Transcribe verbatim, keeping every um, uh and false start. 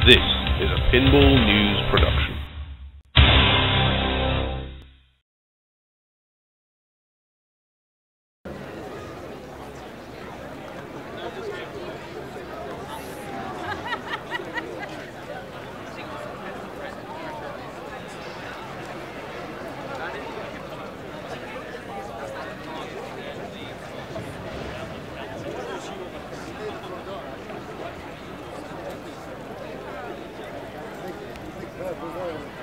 This is a Pinball News production. We're going.